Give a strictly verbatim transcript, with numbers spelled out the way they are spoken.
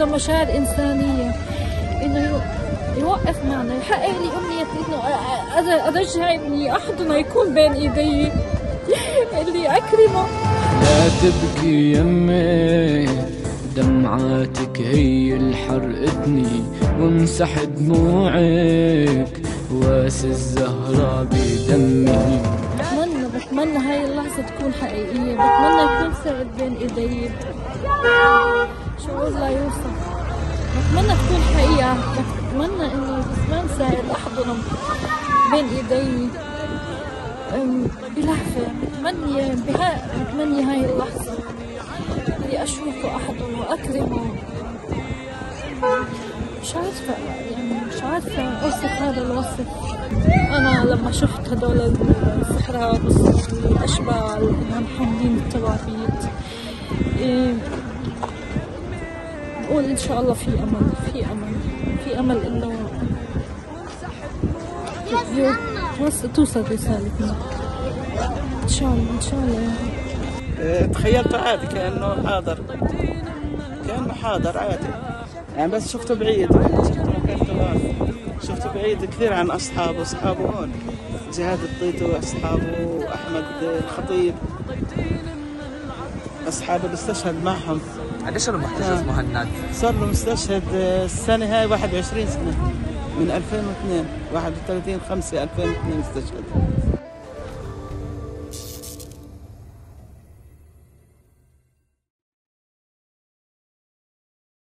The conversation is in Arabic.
عنده مشاعر إنسانية إنه يوقف معنا، يحقق لي أمنيتي إنه أرجع ابني أحضنه يكون بين إيدي اللي أكرمه. لا تبكي يمي دمعاتك هي اللي حرقتني، وامسح دموعك واس الزهرة بدمي. بتمنى بتمنى هاي اللحظة تكون حقيقية، بتمنى يكون سعد بين ايدي، شعور لا يوصف. بتمنى تكون حقيقة، بتمنى انه جسمان سعد احضنه بين ايدي بلهفة. بتمنى بها بتمنى هاي اللحظة اللي اشوفه احضنه واكرمه. مش عارفة يعني مش عارفة اوصف هذا الوصف. انا لما شفت هدول الصحراء والاشبال انهم حاملين التوابيت، إيه بقول ان شاء الله في امل، في امل في امل انه توصل رسالتنا ان شاء الله ان شاء الله يا رب. تخيلته عادي كأنه حاضر، كأنه حاضر عادي يعني، بس شفته بعيد، شفته بعيد كثير عن أصحابه. أصحابه هون جهاد الطيطو وأصحابه وأحمد الخطيب، أصحابه اللي استشهد معهم. قديش له محتجز مهند؟ صار له مستشهد السنة هاي واحد وعشرين سنة، من ألفين واثنين، واحد وثلاثين خمسة ألفين واثنين استشهد.